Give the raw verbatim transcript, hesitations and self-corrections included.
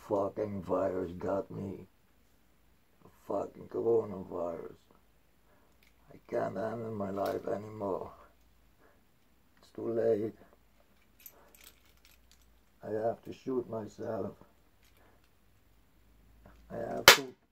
fucking virus got me. The fucking coronavirus. I can't handle my life anymore. It's too late. I have to shoot myself. I have to